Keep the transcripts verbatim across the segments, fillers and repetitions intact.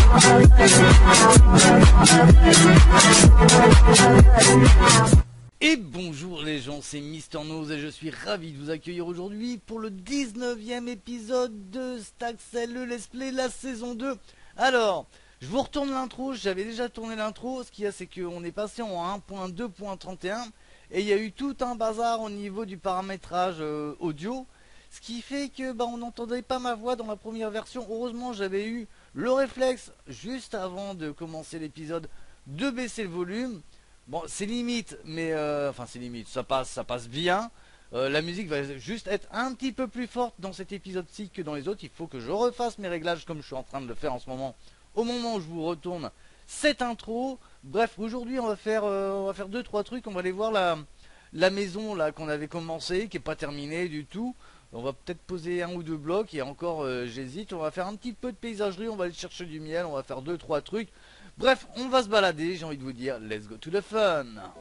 Et bonjour les gens, c'est Mister Nose et je suis ravi de vous accueillir aujourd'hui pour le dix-neuvième épisode de Staxel, le Let's Play, la saison deux. Alors, je vous retourne l'intro, j'avais déjà tourné l'intro, ce qu'il y a c'est qu'on est passé en un point deux point trente et un et il y a eu tout un bazar au niveau du paramétrage euh, audio, ce qui fait que bah, on n'entendait pas ma voix dans la première version. Heureusement j'avais eu le réflexe juste avant de commencer l'épisode de baisser le volume. Bon, c'est limite, mais euh, enfin c'est limite, ça passe, ça passe bien. Euh, la musique va juste être un petit peu plus forte dans cet épisode-ci que dans les autres. Il faut que je refasse mes réglages comme je suis en train de le faire en ce moment. Au moment où je vous retourne cette intro. Bref, aujourd'hui on va faire, euh, on va faire deux trois trucs. On va aller voir la, la maison là qu'on avait commencé, qui est pas terminée du tout. On va peut-être poser un ou deux blocs et encore euh, j'hésite. On va faire un petit peu de paysagerie. On va aller chercher du miel. On va faire deux trois trucs. Bref, on va se balader, j'ai envie de vous dire, let's go to the fun.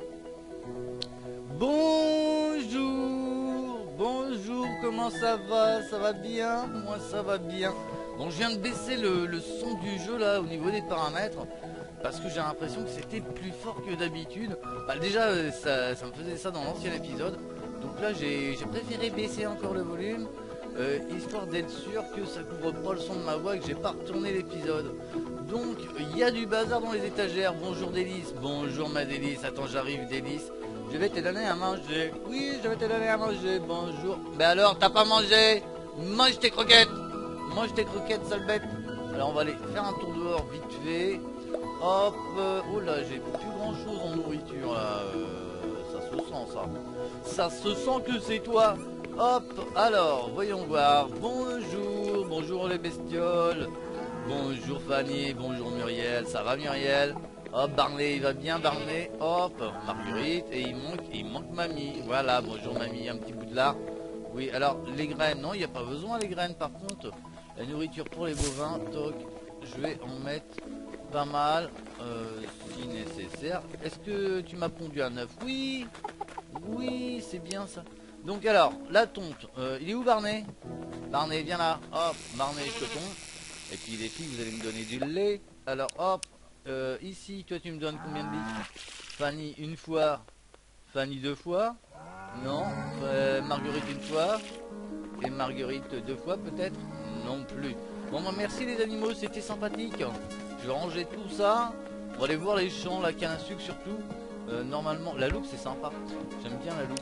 Bonjour, bonjour, comment ça va? Ça va bien? Moi ça va bien. Bon, je viens de baisser le, le son du jeu là au niveau des paramètres, parce que j'ai l'impression que c'était plus fort que d'habitude. Bah, déjà, ça, ça me faisait ça dans l'ancien épisode, donc là j'ai préféré baisser encore le volume. Euh, histoire d'être sûr que ça couvre pas le son de ma voix et que j'ai pas retourné l'épisode. Donc il y a du bazar dans les étagères. Bonjour Délice, bonjour ma Délice. Attends, j'arrive Délice. Je vais te donner à manger. Oui, je vais te donner à manger. Bonjour. Mais alors, t'as pas mangé? Mange tes croquettes. Mange tes croquettes, sale bête. Alors on va aller faire un tour dehors vite fait. Hop. Euh, oh là, j'ai plus grand chose en nourriture là. Euh, ça se sent ça. Ça se sent que c'est toi. Hop, alors, voyons voir. Bonjour, bonjour les bestioles. Bonjour Fanny, bonjour Muriel. Ça va Muriel? Hop, Barney, il va bien Barney. Hop, Marguerite. Et il manque, il manque Mamie. Voilà, bonjour Mamie, un petit bout de là. Oui, alors, les graines, non, il n'y a pas besoin les graines. Par contre, la nourriture pour les bovins, toc, je vais en mettre pas mal, euh, si nécessaire. Est-ce que tu m'as pondu un œuf? Oui, oui, c'est bien ça. Donc alors, la tonte, euh, il est où Barney? Barney, viens là, hop, Barney, je te tonte. Et puis les filles, vous allez me donner du lait. Alors hop, euh, ici, toi tu me donnes combien de litres? Fanny, une fois. Fanny, deux fois. Non. Euh, Marguerite, une fois. Et Marguerite, deux fois peut-être? Non plus. Bon, bah, merci les animaux, c'était sympathique. Je vais ranger tout ça. On va aller voir les champs, la canne à sucre surtout. Euh, normalement, la loupe c'est sympa, j'aime bien la loupe,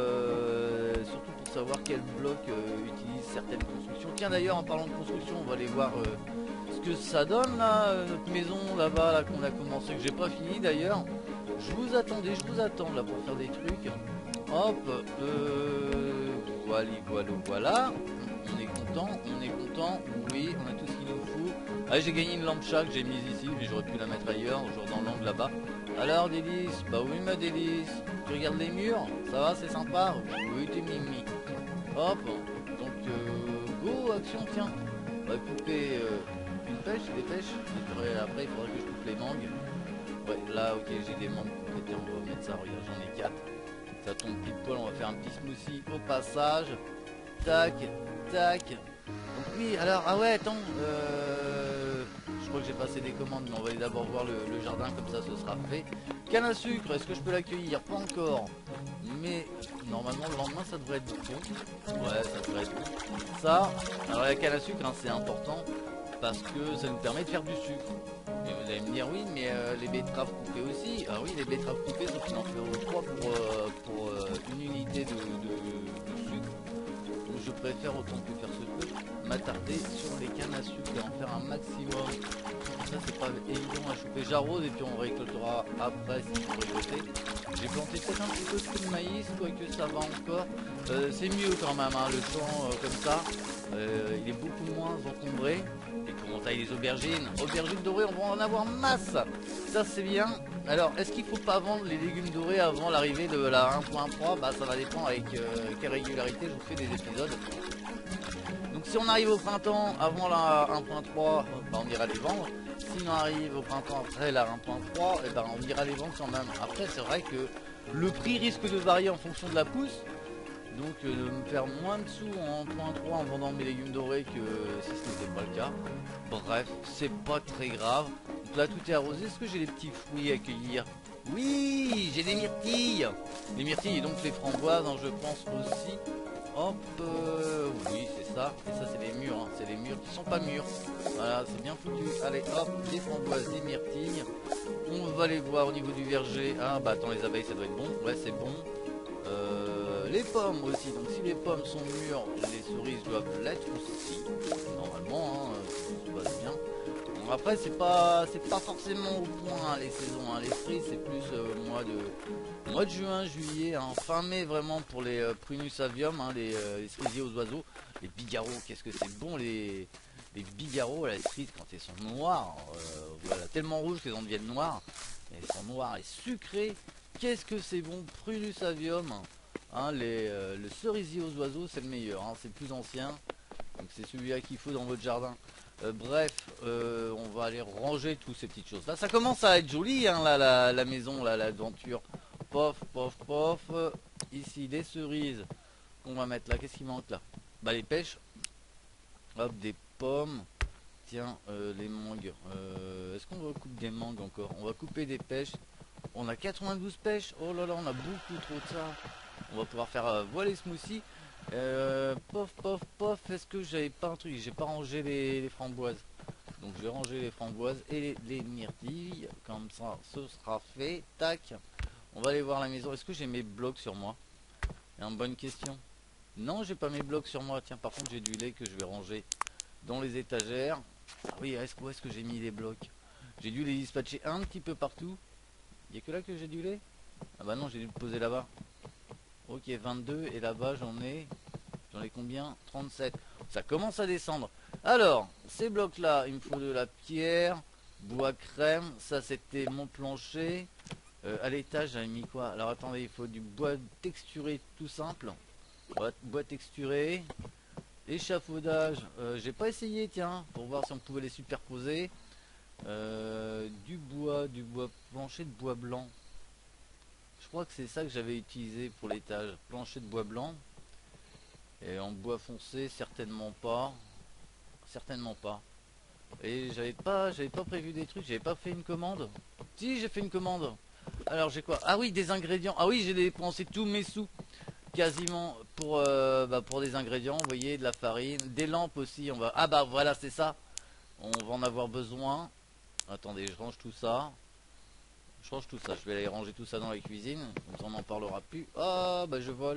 euh, surtout pour savoir quel bloc euh, utilise certaines constructions. Tiens d'ailleurs, en parlant de construction, on va aller voir euh, ce que ça donne là, euh, notre maison là-bas là, qu'on a commencé, que j'ai pas fini d'ailleurs. Je vous attendais, je vous attends là pour faire des trucs. Hop, euh, voilà, voilà, voilà. On est content, on est content, oui, on a tout ce qu'il nous faut. Ah, j'ai gagné une lampe chat que j'ai mise ici, mais j'aurais pu la mettre ailleurs, genre dans l'angle là-bas. Alors Délice, bah oui ma Délice, tu regardes les murs, ça va, c'est sympa? Oui, t'es mimi. Hop, donc euh, go, action, tiens. On va couper euh, une pêche, des pêches, et après il faudra que je coupe les mangues. Ouais, là, ok, j'ai des mangues coupées, tiens, on va mettre ça, regarde, j'en ai quatre. Ça tombe pile poil, on va faire un petit smoothie au passage. Tac, tac. Donc oui, alors, ah ouais, attends, euh, je crois que j'ai passé des commandes, mais on va aller d'abord voir le, le jardin, comme ça ce sera fait. Canne à sucre, est-ce que je peux l'accueillir? Pas encore, mais normalement le lendemain ça devrait être bon. Ouais, ça devrait être bon. Ça, alors la canne à sucre, hein, c'est important, parce que ça nous permet de faire du sucre. Et vous allez me dire, oui, mais euh, les betteraves coupées aussi. Ah oui, les betteraves coupées, sauf qu'il en faut trois pour, euh, pour euh, une unité de, de, de sucre. Donc je préfère, autant que faire se peut, m'attarder sur les cannes à sucre et en faire un maximum. Ça c'est pas évident à choper. J'arrose et puis on récoltera après si faut récolter. J'ai planté peut-être un petit peu de maïs, quoique ça va encore. Euh, c'est mieux quand même, hein, le champ euh, comme ça. Euh, il est beaucoup moins encombré. Et comment taille les aubergines? Aubergines dorées, on va en avoir masse. Ça c'est bien. Alors, est-ce qu'il faut pas vendre les légumes dorés avant l'arrivée de la un point trois? Bah ça va dépendre avec euh, quelle régularité je vous fais des épisodes. Donc si on arrive au printemps avant la un point trois, bah, on ira les vendre. Si on arrive au printemps après la un point trois, et ben on ira les vendre quand même. Après c'est vrai que le prix risque de varier en fonction de la pousse. Donc euh, de me faire moins de sous en point trois en vendant mes légumes dorés que euh, si ce n'était pas le cas. Bref, c'est pas très grave. Donc là tout est arrosé. Est-ce que j'ai des petits fruits à cueillir? Oui, j'ai des myrtilles. Les myrtilles et donc les framboises, hein, je pense aussi. Hop, euh, oui c'est ça. Et ça c'est les murs, hein. C'est les murs qui sont pas mûrs. Voilà, c'est bien foutu. Allez hop, des framboises, des myrtilles. On va les voir au niveau du verger. Ah bah attends, les abeilles ça doit être bon. Ouais c'est bon. Euh, les pommes aussi, donc si les pommes sont mûres, les cerises doivent l'être aussi, normalement, hein, tout se passe bien. Bon, après c'est pas c'est pas forcément au point hein, les saisons, hein. Les cerises c'est plus euh, mois de mois de juin, juillet, hein, fin mai vraiment pour les euh, Prunus avium, hein, les, euh, les cerisiers aux oiseaux, les bigarros, qu'est-ce que c'est bon les les bigarros, les cerises quand elles sont noires, euh, voilà, tellement rouges qu'elles en deviennent noires, elles sont noires et sucrées. Qu'est-ce que c'est bon, Prunus avium, hein, les, euh, le cerisier aux oiseaux, c'est le meilleur, hein, c'est le plus ancien, donc c'est celui-là qu'il faut dans votre jardin. Euh, bref, euh, on va aller ranger toutes ces petites choses. Là, ça commence à être joli, hein, là, la, la maison, là, l'aventure. Pof, pof, pof. Ici, des cerises qu'on va mettre là. Qu'est-ce qui manque là? Bah, les pêches. Hop, des pommes. Tiens, euh, les mangues. Euh, Est-ce qu'on va couper des mangues encore? On va couper des pêches. On a quatre-vingt-douze pêches. Oh là là, on a beaucoup trop de ça. On va pouvoir faire euh, voilà les smoothies. Euh, pof, pof, pof. Est-ce que j'avais pas un truc? J'ai pas rangé les, les framboises. Donc je vais ranger les framboises et les, les myrtilles. Comme ça, ce sera fait. Tac. On va aller voir la maison. Est-ce que j'ai mes blocs sur moi? C'est une bonne question. Non, j'ai pas mes blocs sur moi. Tiens, par contre, j'ai du lait que je vais ranger dans les étagères. Ah oui, est-ce où est-ce que j'ai mis les blocs? J'ai dû les dispatcher un petit peu partout. Il n'y a que là que j'ai du lait? Ah bah non, j'ai dû le poser là-bas. Ok, vingt-deux. Et là-bas, j'en ai... J'en ai combien? trente-sept. Ça commence à descendre. Alors, ces blocs-là, il me faut de la pierre, bois crème. Ça, c'était mon plancher. Euh, à l'étage, j'avais mis quoi? Alors, attendez, il faut du bois texturé tout simple. Bois, bois texturé. Échafaudage. Euh, j'ai pas essayé, tiens, pour voir si on pouvait les superposer. Euh, du bois, du bois plancher de bois blanc. Je crois que c'est ça que j'avais utilisé pour l'étage. Plancher de bois blanc. Et en bois foncé, certainement pas. Certainement pas. Et j'avais pas j'avais pas prévu des trucs, j'avais pas fait une commande. Si, j'ai fait une commande. Alors j'ai quoi? Ah oui, des ingrédients. Ah oui, j'ai dépensé tous mes sous quasiment pour euh, bah, pour des ingrédients, vous voyez, de la farine, des lampes aussi, on va. Ah bah voilà, c'est ça. On va en avoir besoin. Attendez, je range tout ça. Je range tout ça, je vais aller ranger tout ça dans la cuisine, comme ça on n'en parlera plus. Ah bah je vole.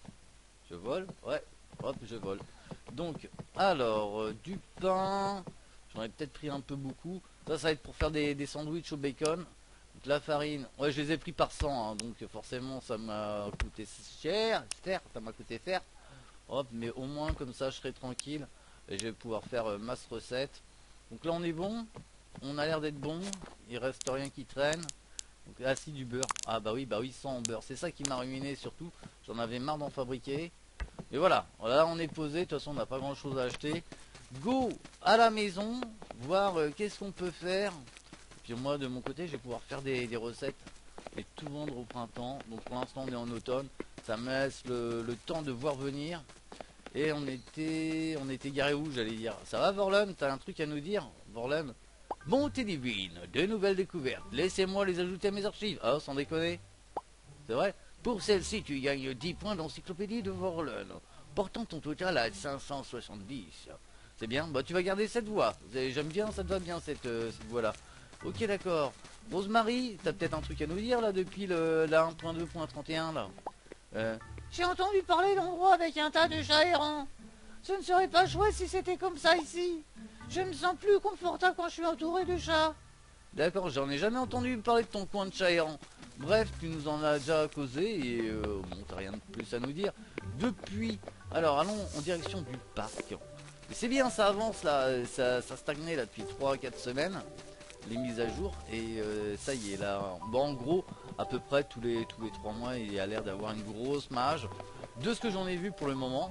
Je vole, ouais, hop, je vole. Donc, alors, euh, du pain, j'en ai peut-être pris un peu beaucoup. Ça, ça va être pour faire des, des sandwichs au bacon. Donc, la farine, ouais, je les ai pris par cent, hein, donc forcément, ça m'a coûté cher, cher, ça m'a coûté cher. Hop, mais au moins, comme ça, je serai tranquille. Et je vais pouvoir faire euh, masse recette. Donc là, on est bon. On a l'air d'être bon. Il reste rien qui traîne. Donc là, si, du beurre. Ah bah oui, bah oui, sans beurre. C'est ça qui m'a ruiné surtout. J'en avais marre d'en fabriquer. Et voilà, là on est posé, de toute façon on n'a pas grand chose à acheter. Go à la maison, voir euh, qu'est-ce qu'on peut faire. Puis moi de mon côté je vais pouvoir faire des, des recettes et tout vendre au printemps. Donc pour l'instant on est en automne, ça me laisse le, le temps de voir venir. Et on était on était garé où j'allais dire. Ça va Vorlum, t'as un truc à nous dire Vorlum? Montée divine, de nouvelles découvertes, laissez-moi les ajouter à mes archives. Ah, sans déconner. C'est vrai? Pour celle-ci, tu gagnes dix points d'encyclopédie de Vorlon, portant ton total à cinq cent soixante-dix. C'est bien, bah tu vas garder cette voix. J'aime bien, ça te va bien cette, euh, cette voix-là. Ok, d'accord. Rosemary, t'as peut-être un truc à nous dire là depuis le, la un point deux point trente et un là. Euh, J'ai entendu parler d'endroits avec un tas de chats errants. Ce ne serait pas chouette si c'était comme ça ici. Je me sens plus confortable quand je suis entouré de chats. D'accord, j'en ai jamais entendu parler de ton coin de chat errant. Bref, tu nous en as déjà causé et euh, bon, t'as rien de plus à nous dire. Depuis, alors allons en direction du parc. C'est bien, ça avance là, ça, ça stagnait là depuis trois à quatre semaines, les mises à jour. Et euh, ça y est là, bon en gros, à peu près tous les tous les trois mois, il a l'air d'avoir une grosse mage. De ce que j'en ai vu pour le moment,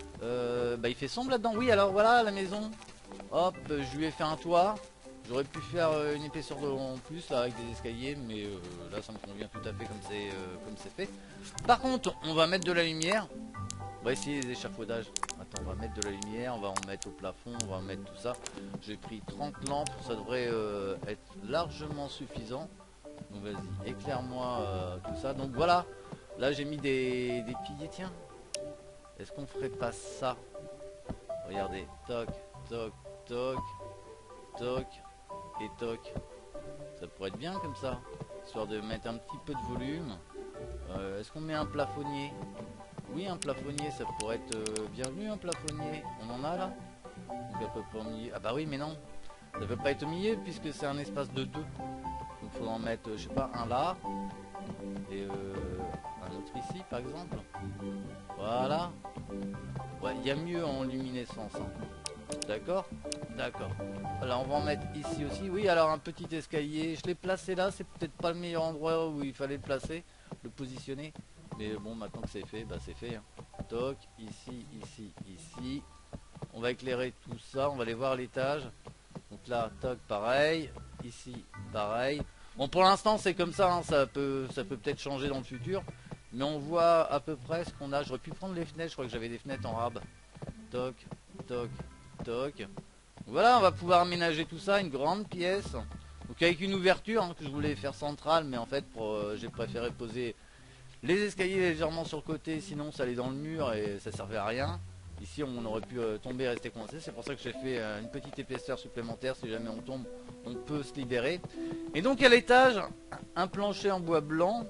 euh, bah il fait sombre là-dedans. Oui, alors voilà la maison, hop, je lui ai fait un toit. J'aurais pu faire euh, une épaisseur de en plus là avec des escaliers, mais euh, là ça me convient tout à fait comme c'est euh, comme c'est fait. Par contre, on va mettre de la lumière. On va essayer les échafaudages. Attends, on va mettre de la lumière, on va en mettre au plafond, on va mettre tout ça. J'ai pris trente lampes, ça devrait euh, être largement suffisant. Donc vas-y, éclaire-moi euh, tout ça. Donc voilà, là j'ai mis des, des piliers, tiens. Est-ce qu'on ferait pas ça? Regardez, toc, toc, toc, toc et toc. Ça pourrait être bien comme ça, histoire de mettre un petit peu de volume. Euh, Est-ce qu'on met un plafonnier? Oui, un plafonnier, ça pourrait être euh, bienvenu, un plafonnier. On en a là? Donc à peu près au milieu. Ah bah oui, mais non, ça peut pas être au milieu puisque c'est un espace de deux. Donc il faut en mettre, je sais pas, un là et euh, un autre ici par exemple. Voilà. Ouais, il y a mieux en luminescence. Hein. D'accord? D'accord. Voilà, on va en mettre ici aussi. Oui, alors un petit escalier. Je l'ai placé là, c'est peut-être pas le meilleur endroit où il fallait le placer, le positionner. Mais bon, maintenant que c'est fait, bah c'est fait. Hein. Toc, ici, ici, ici. On va éclairer tout ça, on va aller voir l'étage. Donc là, toc, pareil. Ici, pareil. Bon, pour l'instant, c'est comme ça, hein. ça peut ça peut peut-être changer dans le futur. Mais on voit à peu près ce qu'on a. J'aurais pu prendre les fenêtres, je crois que j'avais des fenêtres en rab. Toc, toc, toc. Voilà, on va pouvoir aménager tout ça, une grande pièce. Donc avec une ouverture hein, que je voulais faire centrale, mais en fait, pour euh, j'ai préféré poser les escaliers légèrement sur le côté, sinon ça allait dans le mur et ça servait à rien. Ici on aurait pu euh, tomber et rester coincé, c'est pour ça que j'ai fait euh, une petite épaisseur supplémentaire, si jamais on tombe on peut se libérer. Et donc à l'étage, un plancher en bois blanc.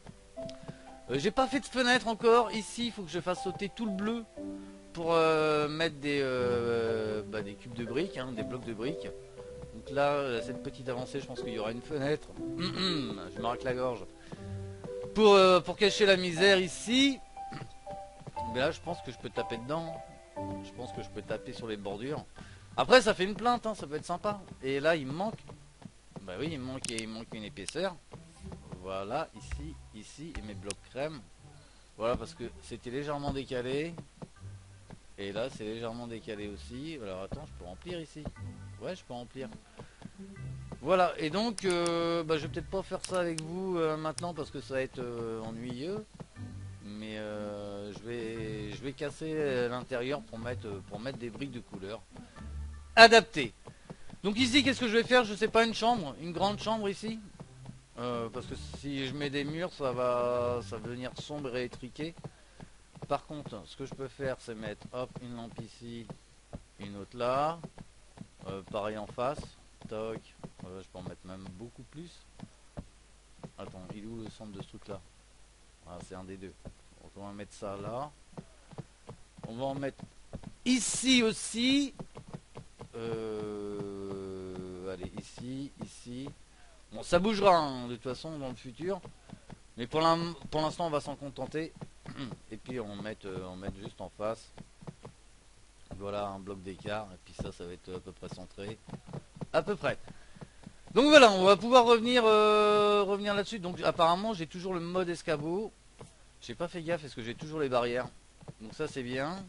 Euh, j'ai pas fait de fenêtre encore, ici il faut que je fasse sauter tout le bleu pour euh, mettre des, euh, bah, des cubes de briques, hein, des blocs de briques. Donc là, cette petite avancée, je pense qu'il y aura une fenêtre. Je me racle la gorge. Pour, euh, pour cacher la misère ici. Mais là je pense que je peux taper dedans. Je pense que je peux taper sur les bordures. Après ça fait une plainte, hein, ça peut être sympa. Et là il me manque. Bah oui il me manque, il me manque une épaisseur. Voilà, ici, ici, et mes blocs crème. Voilà parce que c'était légèrement décalé. Et là c'est légèrement décalé aussi. Alors attends, je peux remplir ici. Ouais je peux remplir. Voilà, et donc euh, bah, je vais peut-être pas faire ça avec vous euh, maintenant parce que ça va être euh, ennuyeux. Mais euh, je vais je vais casser l'intérieur pour mettre pour mettre des briques de couleur adaptées. Donc ici qu'est-ce que je vais faire? Je sais pas, une chambre, une grande chambre ici. Euh, parce que si je mets des murs ça va ça va devenir sombre et étriqué. Par contre ce que je peux faire c'est mettre hop une lampe ici, une autre là, euh, pareil en face. Toc, euh, je peux en mettre même beaucoup plus. Attends, il est où le centre de ce truc là? Ah, c'est un des deux. Donc on va mettre ça là. On va en mettre ici aussi. Euh, allez, ici, ici. Bon, ça bougera hein, de toute façon dans le futur. Mais pour l'instant, on va s'en contenter. Et puis on met, euh, on met juste en face. Voilà, un bloc d'écart. Et puis ça, ça va être à peu près centré. À peu près. Donc voilà, on va pouvoir revenir, euh, revenir là-dessus. Donc apparemment, j'ai toujours le mode escabeau. J'ai pas fait gaffe, est-ce que j'ai toujours les barrières? Donc ça c'est bien.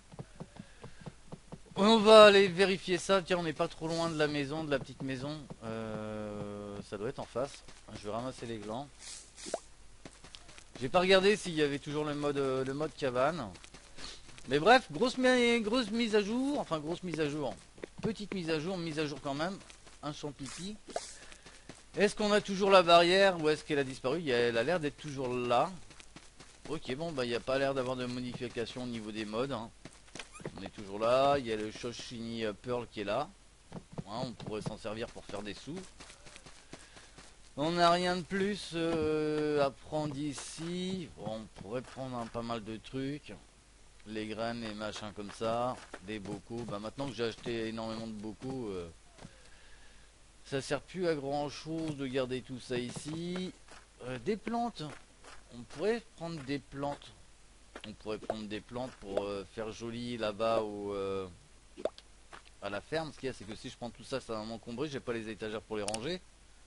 On va aller vérifier ça. Tiens, on n'est pas trop loin de la maison, de la petite maison. Euh, ça doit être en face. Je vais ramasser les glands. J'ai pas regardé s'il y avait toujours le mode, le mode cabane. Mais bref, grosse, grosse mise à jour. Enfin, grosse mise à jour. Petite mise à jour, mise à jour quand même. Un champ pipi. Est-ce qu'on a toujours la barrière ou est-ce qu'elle a disparu? Elle a l'air d'être toujours là. Ok, bon, bah il n'y a pas l'air d'avoir de modification au niveau des modes. Hein. On est toujours là. Il y a le Shoshini Pearl qui est là. Hein, on pourrait s'en servir pour faire des sous. On n'a rien de plus euh, à prendre ici. Bon, on pourrait prendre un, pas mal de trucs. Les graines et machins comme ça. Des bocaux. Bah maintenant que j'ai acheté énormément de bocaux, euh, ça sert plus à grand chose de garder tout ça ici. Euh, des plantes. On pourrait prendre des plantes. On pourrait prendre des plantes pour euh, faire joli là-bas au euh, à la ferme. Ce qu'il y a, c'est que si je prends tout ça, ça va m'encombrer. J'ai pas les étagères pour les ranger.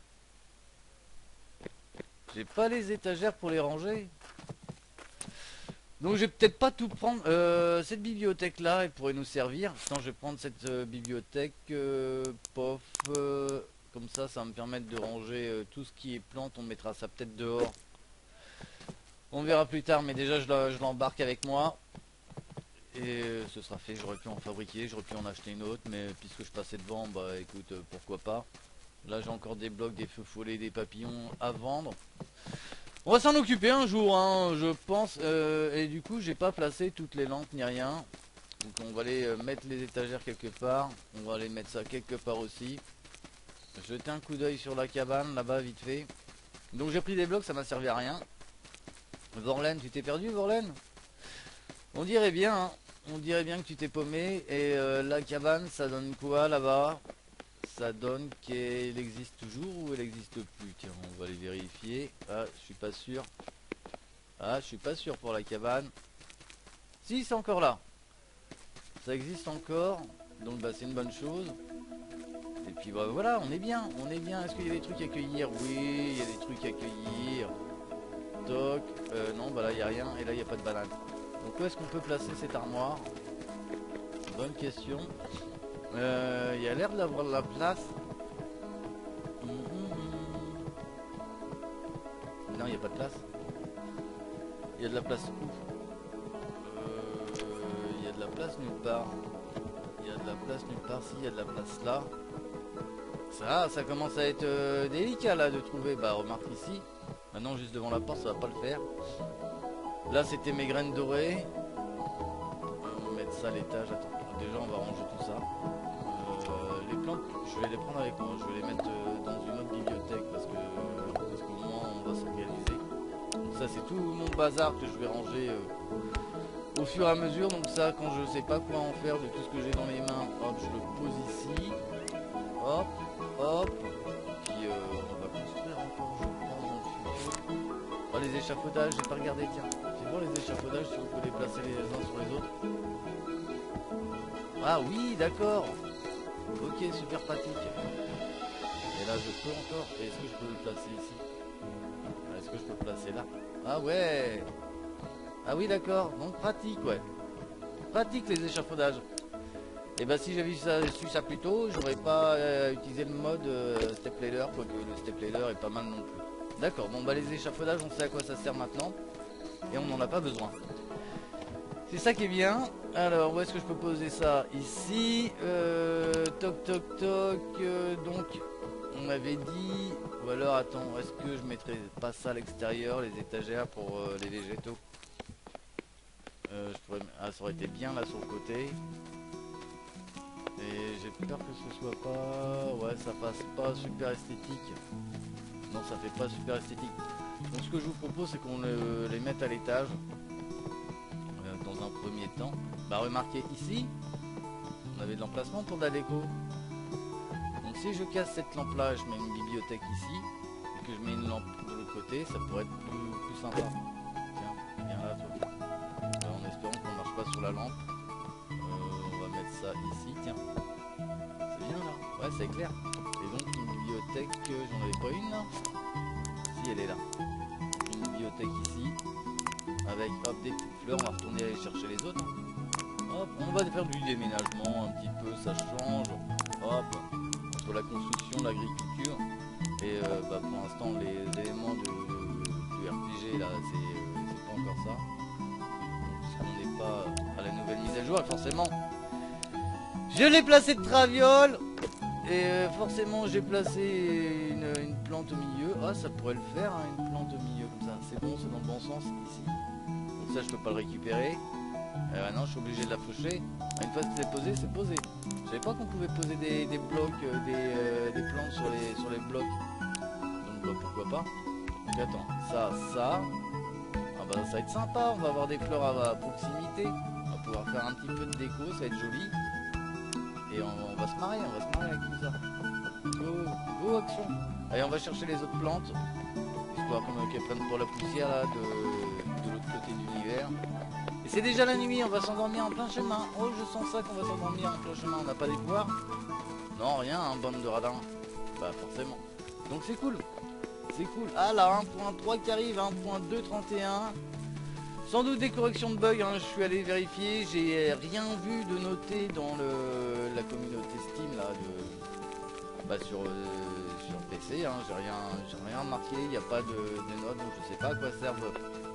J'ai pas les étagères pour les ranger. Donc je vais peut-être pas tout prendre. Euh, cette bibliothèque là, elle pourrait nous servir. Sinon je vais prendre cette euh, bibliothèque. Euh, pof. Euh, comme ça, ça va me permettre de ranger euh, tout ce qui est plantes. On mettra ça peut-être dehors. On verra plus tard, mais déjà je l'embarque avec moi. Et euh, ce sera fait, j'aurais pu en fabriquer, j'aurais pu en acheter une autre, mais puisque je passais devant, bah écoute, euh, pourquoi pas. Là j'ai encore des blocs, des feux follets, des papillons à vendre. On va s'en occuper un jour, hein, je pense. Euh, et du coup j'ai pas placé toutes les lampes ni rien. Donc on va aller euh, mettre les étagères quelque part. On va aller mettre ça quelque part aussi. Jeter un coup d'œil sur la cabane là-bas vite fait. Donc j'ai pris des blocs, ça m'a servi à rien. Vorlen, tu t'es perdu Vorlen? On dirait bien, hein. On dirait bien que tu t'es paumé. Et euh, la cabane, ça donne quoi là-bas? Ça donne qu'elle existe toujours ou elle existe plus? Tiens, on va les vérifier. Ah, je suis pas sûr. Ah, je suis pas sûr pour la cabane. Si, c'est encore là. Ça existe encore. Donc bah c'est une bonne chose. Et puis bah voilà, on est bien, on est bien. Est-ce qu'il y a des trucs à cueillir? Oui, il y a des trucs à cueillir. Toc. Euh, non, bah là il n'y a rien. Et là il n'y a pas de banane. Donc où est-ce qu'on peut placer cette armoire? Bonne question. Euh, il y a l'air d'avoir de la place. Mmh, mmh. Non, il n'y a pas de place. Il y a de la place où? Euh, Il y a de la place nulle part. Il y a de la place nulle part. Si, il y a de la place là. Ça, ça commence à être euh, délicat là de trouver. Bah remarque ici. Maintenant juste devant la porte, ça va pas le faire. Là c'était mes graines dorées. On va mettre ça à l'étage. Attends, déjà on va ranger tout ça. Euh, les plantes, je vais les prendre avec moi. Je vais les mettre euh, dans une autre bibliothèque parce que parce qu'au moins on va s'organiser. Donc ça c'est tout mon bazar que je vais ranger euh, au fur et à mesure. Donc ça, quand je sais pas quoi en faire de tout ce que j'ai dans les mains, hop, je le pose ici. Hop, hop. Puis euh, on va construire encore, je pense, dans le futur. Oh, les échafaudages, j'ai pas regardé, tiens. Fais voir les échafaudages si on peut les placer les uns sur les autres. Ah oui, d'accord. Ok, super pratique. Et là, je peux encore. Est-ce que je peux le placer ici? Est-ce que je peux le placer là? Ah ouais. Ah oui, d'accord. Donc pratique, ouais. Pratique les échafaudages. Et bah si j'avais ça, su ça plus tôt, j'aurais pas euh, utilisé le mode euh, step ladder, quoique le step ladder est pas mal non plus. D'accord, bon bah les échafaudages, on sait à quoi ça sert maintenant. Et on n'en a pas besoin. C'est ça qui est bien. Alors, où est-ce que je peux poser ça? Ici. Euh, toc toc toc. Euh, donc, on m'avait dit... Ou alors, attends, est-ce que je mettrais pas ça à l'extérieur, les étagères pour euh, les végétaux? euh, je pourrais... Ah, ça aurait été bien là sur le côté. Et j'ai peur que ce soit pas... Ouais, ça fasse pas super esthétique. Non, ça fait pas super esthétique. Donc ce que je vous propose, c'est qu'on le... les mette à l'étage. Euh, dans un premier temps. Bah remarquez ici, on avait de l'emplacement pour de la déco. Donc si je casse cette lampe là, je mets une bibliothèque ici. Et que je mets une lampe de l'autre côté, ça pourrait être plus, plus sympa. Tiens, viens là toi. Euh, en espérant qu'on marche pas sur la lampe. Euh, on va mettre ça ici, tiens. C'est bien là. Ouais, c'est clair. Et donc une bibliothèque, euh, j'en avais pas une là. Si, elle est là. Une bibliothèque ici. Avec hop des petites fleurs, on va retourner aller chercher les autres. Hop, on va faire du déménagement un petit peu, ça change. Hop, entre la construction, l'agriculture. Et euh, bah, pour l'instant les éléments de, de, du R P G là, c'est euh, pas encore ça. Puisqu'on n'est pas à la nouvelle mise à jour, et forcément. Je l'ai placé de traviole. Et euh, forcément j'ai placé une, une plante au milieu. Ah, ça pourrait le faire, hein, une plante au milieu comme ça. C'est bon, c'est dans le bon sens ici. Donc ça je peux pas le récupérer. Euh, non, je suis obligé de la faucher. Une fois que c'est posé, c'est posé. Je savais pas qu'on pouvait poser des, des blocs, euh, des, euh, des plantes sur les, sur les blocs. Donc bah, pourquoi pas. Donc attends, ça, ça. Ah bah ça va être sympa, on va avoir des fleurs à, à proximité. On va pouvoir faire un petit peu de déco, ça va être joli. Et on, on va se marier, on va se marier avec tout ça. Go, go action. Allez, on va chercher les autres plantes. Histoire qu'elles prennent pour la poussière là de, de l'autre côté de l'univers. Et c'est déjà la nuit, on va s'endormir en plein chemin. Oh, je sens ça qu'on va s'endormir en plein chemin. On n'a pas d'espoir? Non, rien, hein, bande de radins. Bah forcément. Donc c'est cool. C'est cool. Ah là, un point trois qui arrive, un point deux trente et un. Sans doute des corrections de bugs, hein, je suis allé vérifier. J'ai rien vu de noté dans le, la communauté Steam là, de, bah, sur, euh, sur P C. Hein, j'ai rien, j'ai rien remarqué, il n'y a pas de, de notes, donc je sais pas à quoi servent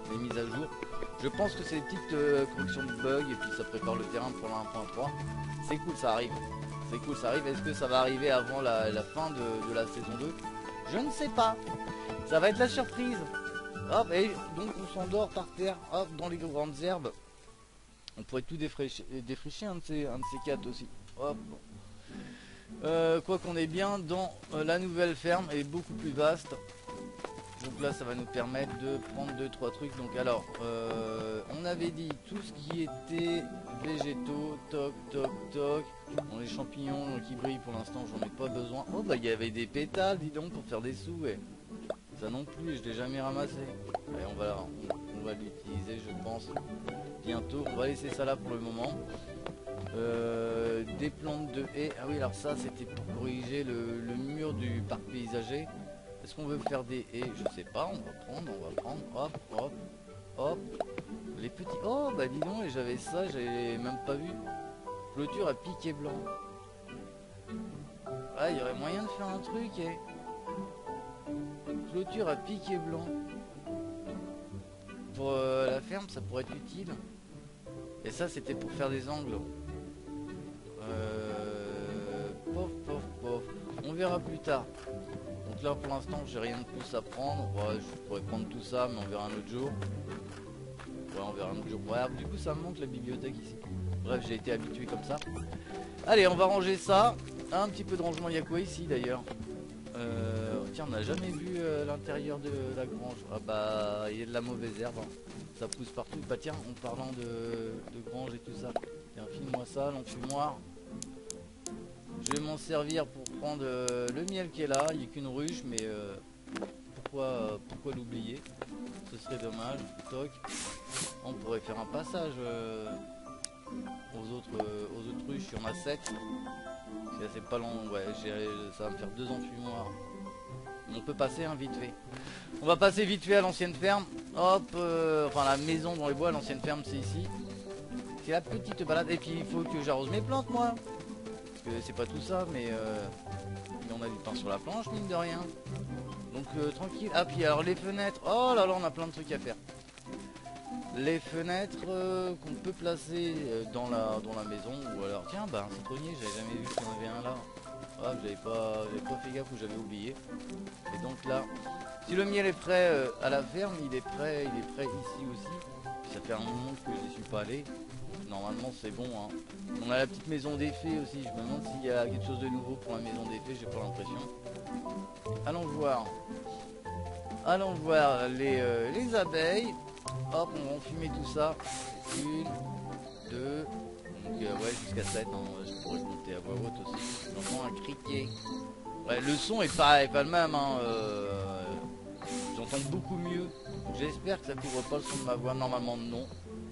les mises à jour. Je pense que c'est des petites euh, corrections de bugs et puis ça prépare le terrain pour la un point trois. C'est cool, ça arrive. C'est cool, ça arrive. Est-ce que ça va arriver avant la, la fin de, de la saison deux? Je ne sais pas. Ça va être la surprise. Hop, et donc on s'endort par terre, hop, dans les grandes herbes. On pourrait tout défricher, défricher un de ces, un de ces quatre aussi. Hop. Euh, quoi qu'on est bien dans euh, la nouvelle ferme, elle est beaucoup plus vaste. Donc là ça va nous permettre de prendre deux trois trucs. Donc alors euh, on avait dit tout ce qui était végétaux, toc toc toc. Bon, les champignons qui brillent pour l'instant j'en ai pas besoin. Oh bah il y avait des pétales, dis donc, pour faire des sous. Ouais. Ça non plus je l'ai jamais ramassé. Et on va, on, on va l'utiliser je pense bientôt. On va laisser ça là pour le moment. Euh, des plantes de haies. Ah oui alors ça c'était pour corriger le, le mur du parc paysager. Est-ce qu'on veut faire des haies? Je sais pas, on va prendre, on va prendre, hop, hop, hop. Les petits... Oh bah dis donc, et j'avais ça, j'avais même pas vu. Clôture à piquet blanc. Ah, il y aurait moyen de faire un truc, eh. Clôture à piquet blanc. Pour euh, la ferme, ça pourrait être utile. Et ça, c'était pour faire des angles. Euh... Pof, pof, pof. On verra plus tard. Donc là pour l'instant j'ai rien de plus à prendre. Ouais, je pourrais prendre tout ça mais on verra un autre jour. Ouais on verra un autre jour. Ouais du coup ça me manque la bibliothèque ici. Bref j'ai été habitué comme ça. Allez on va ranger ça. Un petit peu de rangement, il y a quoi ici d'ailleurs? euh, Tiens on n'a jamais vu euh, l'intérieur de la grange. Ah bah il y a de la mauvaise herbe hein. Ça pousse partout. Bah tiens en parlant de, de grange et tout ça. Tiens file-moi ça l'enfumoir. Je vais m'en servir pour prendre euh, le miel qui est là. Il n'y a qu'une ruche, mais euh, pourquoi, euh, pourquoi l'oublier? Ce serait dommage. Toc. On pourrait faire un passage euh, aux, autres, euh, aux autres ruches. Il y en a sept. C'est pas long. Ouais, ça va me faire deux enfumoirs. On peut passer hein, vite fait. On va passer vite fait à l'ancienne ferme. Hop. Euh, enfin, la maison dans les bois, l'ancienne ferme, c'est ici. C'est la petite balade. Et puis, il faut que j'arrose mes plantes, moi. C'est pas tout ça mais euh, on a du pain sur la planche mine de rien donc euh, tranquille. Ah puis alors les fenêtres, oh là là on a plein de trucs à faire. Les fenêtres euh, qu'on peut placer euh, dans la dans la maison ou alors tiens bah un citronnier j'avais jamais vu qu'il y en avait un là. Ah j'avais pas j'avais pas fait gaffe ou j'avais oublié. Et donc là si le miel est prêt euh, à la ferme il est prêt il est prêt ici aussi. Ça fait un moment que j'y suis pas allé. Normalement c'est bon hein. On a la petite maison des fées aussi. Je me demande s'il y a quelque chose de nouveau pour la maison des fées. J'ai pas l'impression. Allons voir. Allons voir les, euh, les abeilles. Hop on va enfumer tout ça. Une, deux. Donc euh, ouais jusqu'à sept hein. Je pourrais compter à voix haute aussi. J'entends un criquet. Ouais le son est pas, est pas le même hein. euh, J'entends beaucoup mieux. J'espère que ça couvre pas le son de ma voix. Normalement non.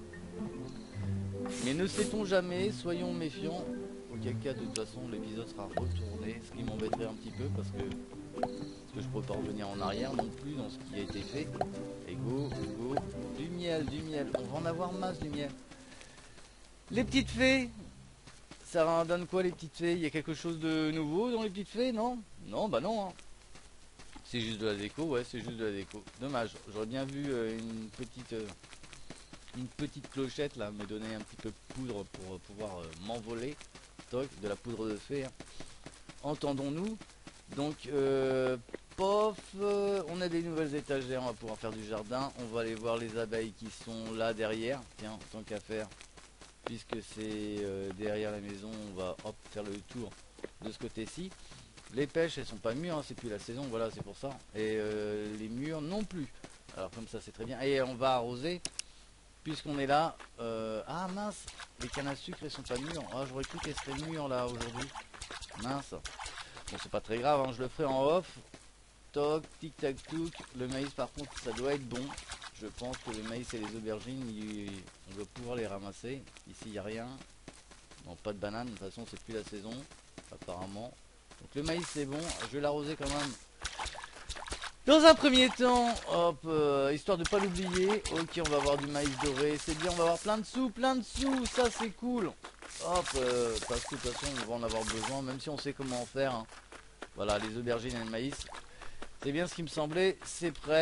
Mais ne sait-on jamais, soyons méfiants. Auquel cas de toute façon l'épisode sera retourné, ce qui m'embêterait un petit peu parce que, parce que je pourrais pas revenir en arrière non plus dans ce qui a été fait. Et go, go, du miel, du miel, on va en avoir masse du miel. Les petites fées, ça donne quoi les petites fées? Il y a quelque chose de nouveau dans les petites fées? Non? Non bah non hein. C'est juste de la déco, ouais c'est juste de la déco. Dommage, j'aurais bien vu euh, une petite... Euh, une petite clochette là, me donner un petit peu de poudre pour euh, pouvoir euh, m'envoler. Toc, de la poudre de fée. Hein. Entendons-nous. Donc, euh, pof, euh, on a des nouvelles étagères, on va pouvoir faire du jardin. On va aller voir les abeilles qui sont là derrière. Tiens, tant qu'à faire, puisque c'est euh, derrière la maison, on va hop faire le tour de ce côté-ci. Les pêches, elles sont pas mûres, hein, c'est plus la saison, voilà, c'est pour ça. Et euh, les mûres non plus. Alors comme ça, c'est très bien. Et on va arroser. Puisqu'on est là, euh... ah mince, les cannes à sucre elles sont pas mûres. Ah j'aurais cru qu'elles seraient mûres là aujourd'hui. Mince. Bon c'est pas très grave, hein. Je le ferai en off. Toc, tic tac touc. Le maïs par contre ça doit être bon. Je pense que le maïs et les aubergines, il... on doit pouvoir les ramasser. Ici il n'y a rien. Non pas de banane, de toute façon c'est plus la saison. Apparemment. Donc le maïs c'est bon, je vais l'arroser quand même. Dans un premier temps, hop, euh, histoire de pas l'oublier. Ok, on va avoir du maïs doré, c'est bien, on va avoir plein de sous, plein de sous, ça c'est cool. Hop, euh, parce que de toute façon on va en avoir besoin, même si on sait comment en faire. Hein. Voilà, les aubergines et le maïs. C'est bien ce qui me semblait, c'est prêt.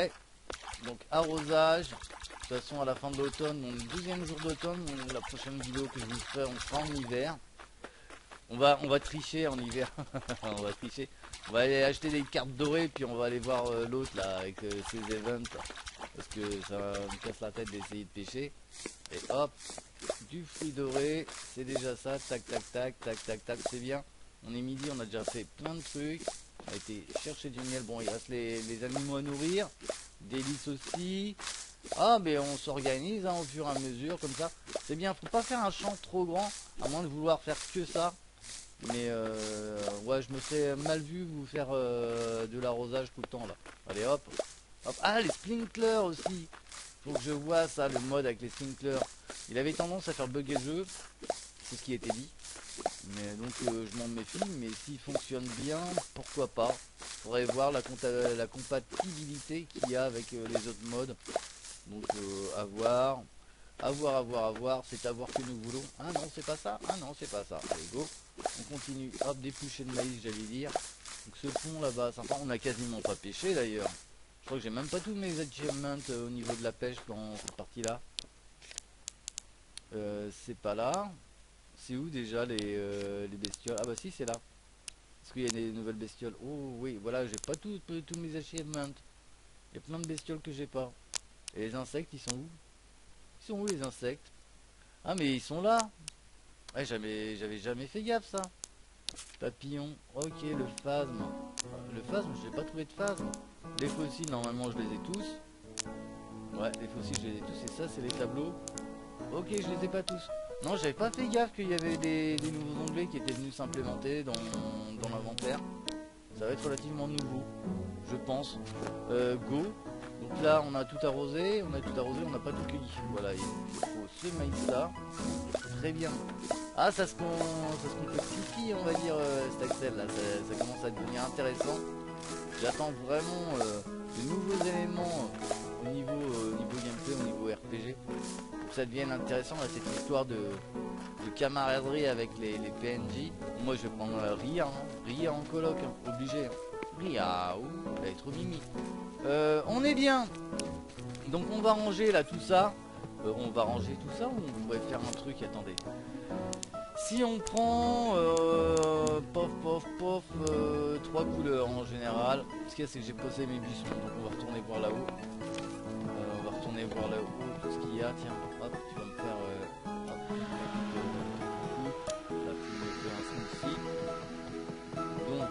Donc arrosage. De toute façon à la fin de l'automne, mon deuxième jour d'automne, la prochaine vidéo que je vous ferai, on sera en hiver. On va, on va tricher en hiver. On va tricher. On va aller acheter des cartes dorées, puis on va aller voir euh, l'autre là avec euh, ses events. Parce que ça me casse la tête d'essayer de pêcher. Et hop, du fruit doré, c'est déjà ça. Tac, tac, tac, tac, tac, tac, c'est bien. On est midi, on a déjà fait plein de trucs. On a été chercher du miel. Bon, il reste les, les animaux à nourrir. Des lys aussi. Ah, mais on s'organise hein, au fur et à mesure, comme ça. C'est bien, faut pas faire un champ trop grand, à moins de vouloir faire que ça. Mais euh, ouais, je me serais mal vu vous faire euh, de l'arrosage tout le temps là. Allez hop, hop. Ah, les sprinklers aussi. Faut que je vois ça, le mode avec les sprinklers. Il avait tendance à faire bugger le jeu, c'est ce qui était dit. Mais donc euh, je m'en méfie, mais s'il fonctionne bien, pourquoi pas. Faudrait voir la, la compatibilité qu'il y a avec euh, les autres modes. Donc euh, à voir, à voir, à voir, à voir, c'est à voir que nous voulons. Ah non, c'est pas ça, ah non, c'est pas ça. Allez, go, on continue. Hop, déplucher de maïs, j'allais dire. Donc ce pont là-bas, sympa, on a quasiment pas pêché d'ailleurs. Je crois que j'ai même pas tous mes achievements euh, au niveau de la pêche dans cette partie-là. Euh, c'est pas là. C'est où déjà les, euh, les bestioles? Ah bah si, c'est là. Est-ce qu'il y a des nouvelles bestioles? Oh oui, voilà, j'ai pas tous tous mes achievements. Il y a plein de bestioles que j'ai pas. Et les insectes, ils sont où? Ils sont où les insectes? Ah mais ils sont là. Ouais, jamais, j'avais jamais fait gaffe ça. Papillon, ok, le phasme. Le phasme, je n'ai pas trouvé de phasme. Les fossiles, normalement je les ai tous. Ouais, les fossiles, je les ai tous. Et ça, c'est les tableaux. Ok, je les ai pas tous. Non, j'avais pas fait gaffe qu'il y avait des, des nouveaux onglets qui étaient venus s'implémenter dans, dans l'inventaire. Ça va être relativement nouveau, je pense. Euh, go. Donc là, on a tout arrosé, on a tout arrosé, on n'a pas tout cueilli. Voilà, il faut ce maïs là. Très bien. Ah, ça se, ça se complexifie, on va dire, euh, cet Axel là. Ça, ça commence à devenir intéressant. J'attends vraiment euh, de nouveaux éléments euh, au niveau, euh, niveau gameplay, au niveau R P G. Pour que ça devienne intéressant, là, cette histoire de, de camaraderie avec les, les P N J. Moi, je vais prendre euh, Ria, hein. Ria en coloc, hein, obligé. Hein. Ria, ouh, elle est trop mimi. Euh, on est bien. Donc on va ranger là tout ça. Euh, on va ranger tout ça ou on pourrait faire un truc, attendez. Si on prend euh, pof pof pof euh, trois couleurs en général. Ce qu'il y a, c'est que j'ai posé mes buissons, donc on va retourner voir là-haut. Euh, on va retourner voir là-haut tout ce qu'il y a. Tiens, hop, tu vas me faire euh, hop, euh, là, tu me fais un ici. Donc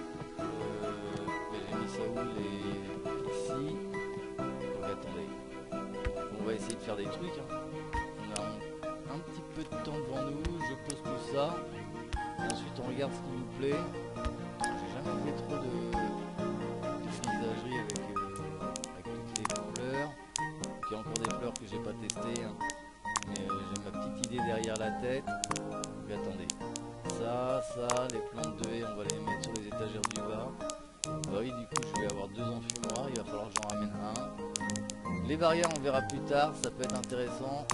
euh, j'ai mis ça où les ici. Donc attendez. On va essayer de faire des trucs. Hein. On a un, un petit peu de temps devant nous. Je pose tout ça. Et ensuite on regarde ce qui nous plaît. J'ai jamais fait trop de, de paysagerie avec, euh, avec toutes les fleurs. Il y a encore des fleurs que j'ai pas testées. Hein. Mais euh, j'ai ma petite idée derrière la tête. Donc attendez. Ça, ça, les plantes de haies, on va les mettre sur les étagères du bas. Bah oui, du coup je vais avoir deux enfumoirs. Il va falloir que j'en ramène un. Les barrières on verra plus tard, ça peut être intéressant.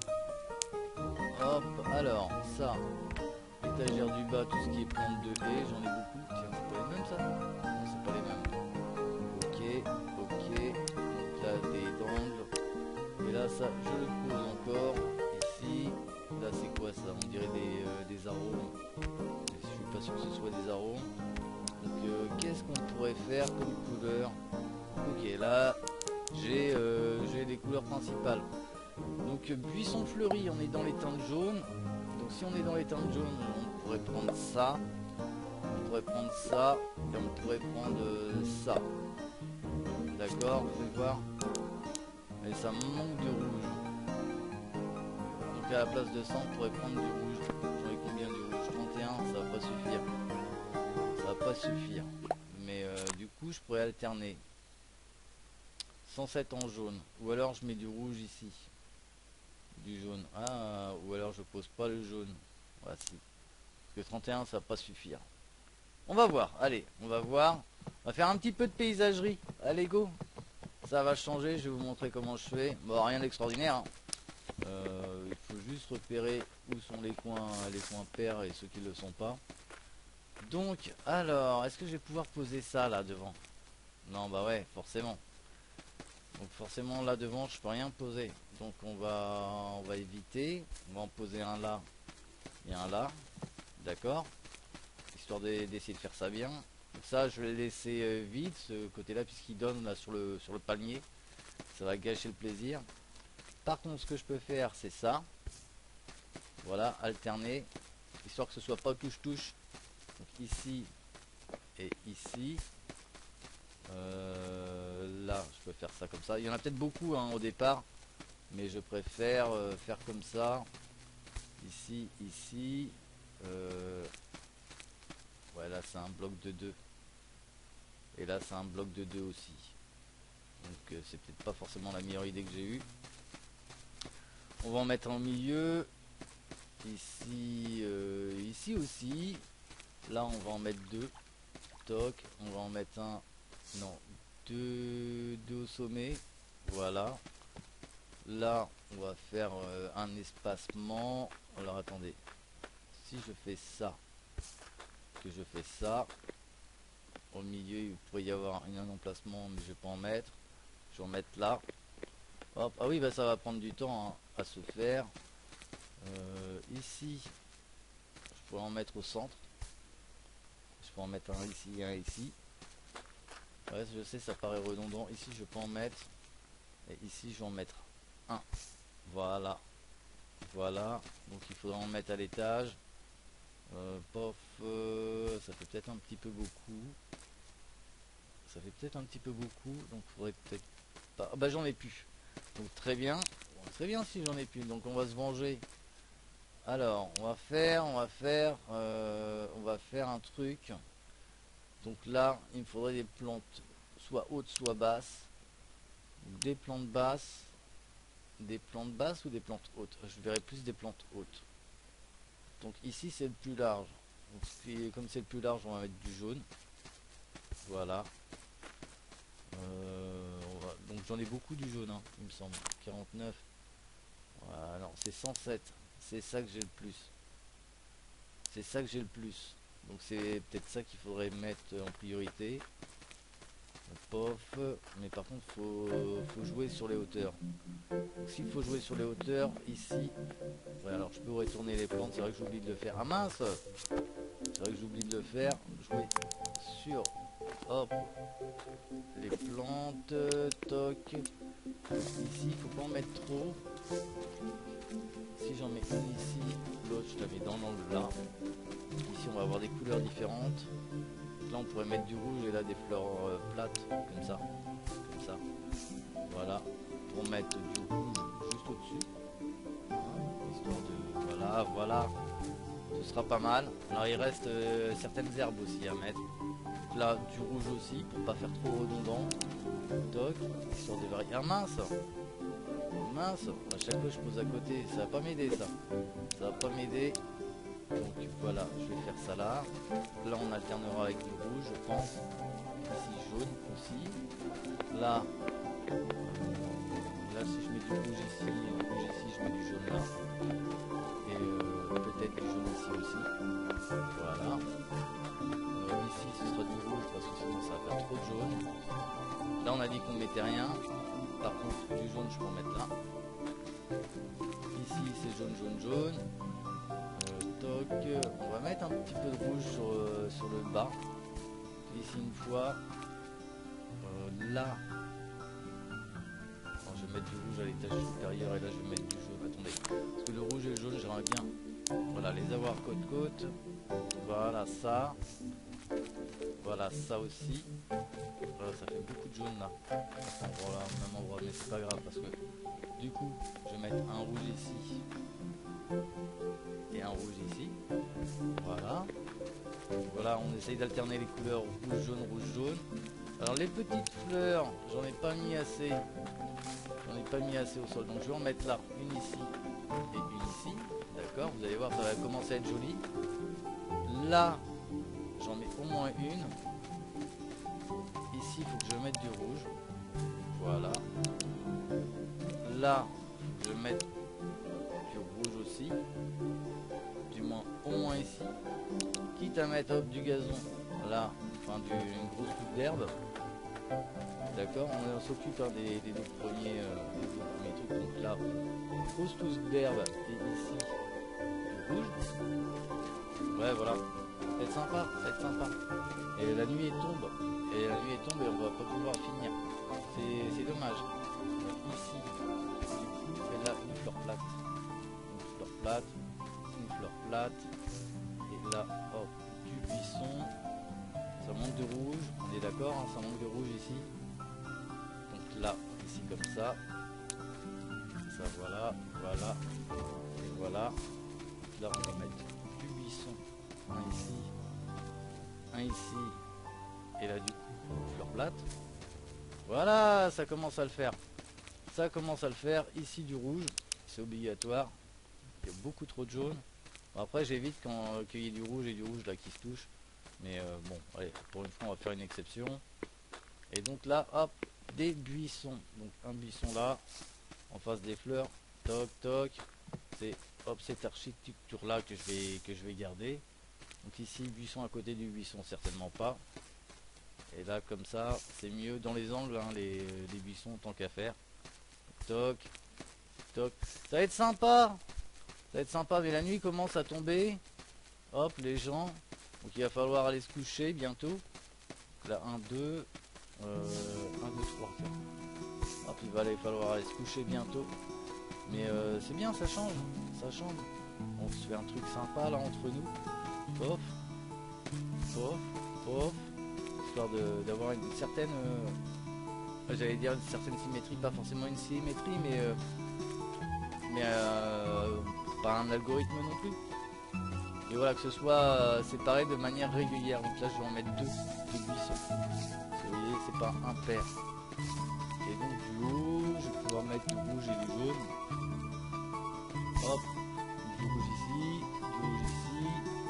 Hop, alors ça, étagère du bas, tout ce qui est plantes de haies, j'en ai beaucoup. Tiens, c'est pas les mêmes ça? Non, c'est pas les mêmes. Ok, ok, donc là des dangles. Et là ça, je le pose encore. Ici, là c'est quoi ça? On dirait des, euh, des arômes. Je suis pas sûr que ce soit des arômes. Donc euh, qu'est-ce qu'on pourrait faire comme couleur? Ok, là j'ai euh, les couleurs principales. Donc buisson fleuri, on est dans les teintes jaunes. Donc si on est dans les teintes jaunes, on pourrait prendre ça. On pourrait prendre ça. Et on pourrait prendre euh, ça. D'accord, vous pouvez voir. Mais ça manque de rouge. Donc à la place de ça, on pourrait prendre du rouge. J'en ai combien du rouge? trente et un, ça va pas suffire. Ça va pas suffire. Mais euh, du coup, je pourrais alterner. cent sept en jaune. Ou alors je mets du rouge ici. Du jaune. Ah, ou alors je pose pas le jaune. Voici. Parce que trente et un, ça va pas suffire. On va voir. Allez, on va voir. On va faire un petit peu de paysagerie. Allez, go. Ça va changer. Je vais vous montrer comment je fais. Bon, rien d'extraordinaire. Hein. Euh, il faut juste repérer où sont les coins, les coins pairs et ceux qui ne le sont pas. Donc, alors, est-ce que je vais pouvoir poser ça là devant? Non, bah ouais, forcément. Donc forcément là devant je peux rien poser. Donc on va on va éviter. On va en poser un là et un là. D'accord. Histoire d'essayer de faire ça bien. Donc ça je vais laisser euh, vide ce côté là puisqu'il donne là sur le sur le palmier. Ça va gâcher le plaisir. Par contre ce que je peux faire c'est ça. Voilà, alterner. Histoire que ce soit pas touche-touche. Donc ici et ici. Euh, là je peux faire ça comme ça. Il y en a peut-être beaucoup hein, au départ. Mais je préfère euh, faire comme ça. Ici, ici. Euh, ouais là c'est un bloc de deux. Et là c'est un bloc de deux aussi. Donc euh, c'est peut-être pas forcément la meilleure idée que j'ai eue. On va en mettre en milieu. Ici, euh, ici aussi. Là on va en mettre deux. Toc. On va en mettre un. Non. Deux, deux au sommet. Voilà. Là on va faire euh, un espacement. Alors attendez. Si je fais ça. Que je fais ça. Au milieu il pourrait y avoir un emplacement mais je vais pas en mettre. Je vais en mettre là. Hop. Ah oui bah ça va prendre du temps hein, à se faire. Euh, ici je pourrais en mettre au centre. Je peux en mettre un ici et un ici. Ouais je sais ça paraît redondant. Ici je peux en mettre. Et ici je vais en mettre un. Voilà. Voilà. Donc il faudra en mettre à l'étage. Euh, pof, euh, ça fait peut-être un petit peu beaucoup. Ça fait peut-être un petit peu beaucoup. Donc faudrait peut-être pas. Ah bah j'en ai plus. Donc très bien. Bon, très bien si j'en ai plus. Donc on va se venger. Alors on va faire, on va faire, euh, on va faire un truc. Donc là il me faudrait des plantes soit hautes soit basses. Donc, des plantes basses. Des plantes basses ou des plantes hautes? Je verrai plus des plantes hautes. Donc ici c'est le plus large. Donc, comme c'est le plus large on va mettre du jaune. Voilà. Euh, on va... Donc j'en ai beaucoup du jaune hein, il me semble. quarante-neuf. Voilà, non c'est cent sept. C'est ça que j'ai le plus. C'est ça que j'ai le plus. Donc c'est peut-être ça qu'il faudrait mettre en priorité. Pof. Mais par contre faut, faut jouer sur les hauteurs. S'il faut jouer sur les hauteurs, ici. Ouais, alors je peux retourner les plantes, c'est vrai que j'oublie de le faire. Ah mince. C'est vrai que j'oublie de le faire. Jouer sur hop les plantes. Toc. Ici il faut pas en mettre trop. Si j'en mets une ici, l'autre je la mets dans l'angle là. Ici on va avoir des couleurs différentes. Là on pourrait mettre du rouge et là des fleurs euh, plates comme ça. Comme ça. Voilà. Pour mettre du rouge juste au-dessus. Histoire de. Voilà, voilà. Ce sera pas mal. Alors il reste euh, certaines herbes aussi à mettre. Donc là du rouge aussi pour pas faire trop redondant. Toc. Histoire de varier. Ah mince. Mince. À chaque fois je pose à côté. Ça va pas m'aider ça. Ça va pas m'aider. Donc voilà, je vais faire ça là. Là on alternera avec du rouge je pense. Ici jaune aussi. Là. Là si je mets du rouge ici, du rouge ici, je mets du jaune là. Et euh, peut-être du jaune ici aussi. Voilà. Euh, ici ce sera du rouge parce que sinon ça va faire trop de jaune. Là on a dit qu'on mettait rien. Par contre du jaune je peux en mettre là. Ici c'est jaune, jaune, jaune. Euh, toc. On va mettre un petit peu de rouge sur, euh, sur le bas. Ici une fois. Euh, là. Alors, je vais mettre du rouge à l'étage supérieur et là je vais mettre du jaune. Attendez. Parce que le rouge et le jaune j'aimerais bien. Voilà, les avoir côte côte. Voilà ça. Voilà ça aussi. Voilà, ça fait beaucoup de jaune là. Enfin, voilà, au même endroit, mais c'est pas grave parce que du coup, je vais mettre un rouge ici et un rouge ici. Voilà. Voilà, on essaye d'alterner les couleurs rouge, jaune, rouge, jaune. Alors les petites fleurs, j'en ai pas mis assez. J'en ai pas mis assez au sol, donc je vais en mettre là, une ici et une ici. D'accord, vous allez voir, ça va commencer à être joli. Là, j'en mets au moins une. Ici, il faut que je mette du rouge. Voilà. Là, il faut que je mette du rouge aussi. Du moins, au moins ici. Quitte à mettre hop, du gazon. Là, enfin, du, une grosse coupe d'herbe. D'accord, on, on s'occupe hein, des, des deux premiers, euh, des deux premiers trucs. Donc là, on pose tous d'herbe et ici du rouge. Ouais, voilà. Ça va être sympa, ça va être sympa. Et la nuit tombe. Et la nuit tombe et on va pas pouvoir finir. C'est dommage. Ici, du coup, et là, une fleur plate. Une fleur plate. Une fleur plate. Et là, hop, du buisson. Ça manque de rouge. On est d'accord, hein, ça manque de rouge ici. Donc là, ici comme ça. Ça, voilà, voilà. Et voilà. Là, on va mettre du buisson. Un ici. Un ici. Et là, du coup, une fleur plate. Voilà, ça commence à le faire. Ça commence à le faire. Ici du rouge, c'est obligatoire. Il y a beaucoup trop de jaune. Bon, après j'évite quand euh, qu'il y ait du rouge et du rouge là qui se touchent. Mais euh, bon, allez, pour une fois on va faire une exception. Et donc là, hop, des buissons. Donc un buisson là, en face des fleurs. Toc toc. C'est hop cette architecture là que je vais que je vais garder. Donc ici buisson à côté du buisson, certainement pas. Et là comme ça c'est mieux dans les angles hein, les, les buissons tant qu'à faire. Toc toc. Ça va être sympa. Ça va être sympa mais la nuit commence à tomber. Hop les gens. Donc il va falloir aller se coucher bientôt. Là un, deux. Euh, un, deux, trois. Hop il va aller falloir aller se coucher bientôt. Mais euh, c'est bien, ça change. Ça change. On se fait un truc sympa là entre nous. Pof. Pof. Pof. Histoire d'avoir une certaine euh, j'allais dire une certaine symétrie, pas forcément une symétrie mais euh, mais euh, pas un algorithme non plus, et voilà que ce soit euh, séparé de manière régulière. Donc là je vais en mettre deux, deux buissons, vous voyez c'est pas impair. Et donc du haut je vais pouvoir mettre du rouge et du jaune. Hop, du rouge ici, du rouge ici,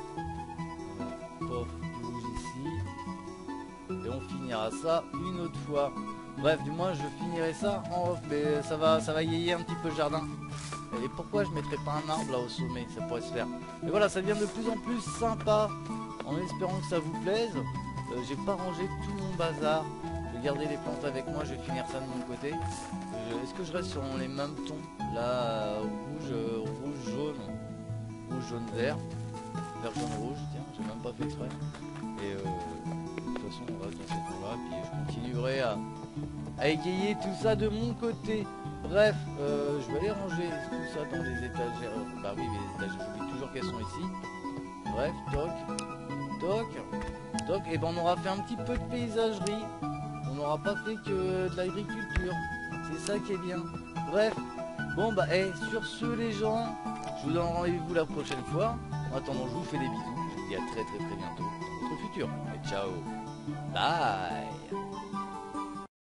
voilà. Pof, du rouge ici. Et on finira ça une autre fois. Bref, du moins je finirai ça en off, mais ça va, ça va yéyer un petit peu le jardin. Et pourquoi je mettrais pas un arbre là au sommet, ça pourrait se faire. Mais voilà, ça devient de plus en plus sympa, en espérant que ça vous plaise. Euh, j'ai pas rangé tout mon bazar. Je vais garder les plantes avec moi, je vais finir ça de mon côté. Euh, Est-ce que je reste sur les mêmes tons? Là, euh, rouge, euh, rouge, jaune, rouge, jaune, vert, vert, jaune, rouge. Tiens, j'ai même pas fait exprès. Et euh, de toute façon on reste dans ces tons là, puis je continuerai à, à égayer tout ça de mon côté. Bref, euh, je vais aller ranger tout ça dans les étagères. Bah oui, les étagères, j'oublie toujours qu'elles sont ici. Bref, toc, toc, toc. Et ben on aura fait un petit peu de paysagerie. On n'aura pas fait que de l'agriculture. C'est ça qui est bien. Bref, bon bah hey, sur ce les gens, je vous donne rendez-vous la prochaine fois. En attendant, je vous fais des bisous. Je vous dis à très très très bientôt dans votre futur. Et ciao. Bye.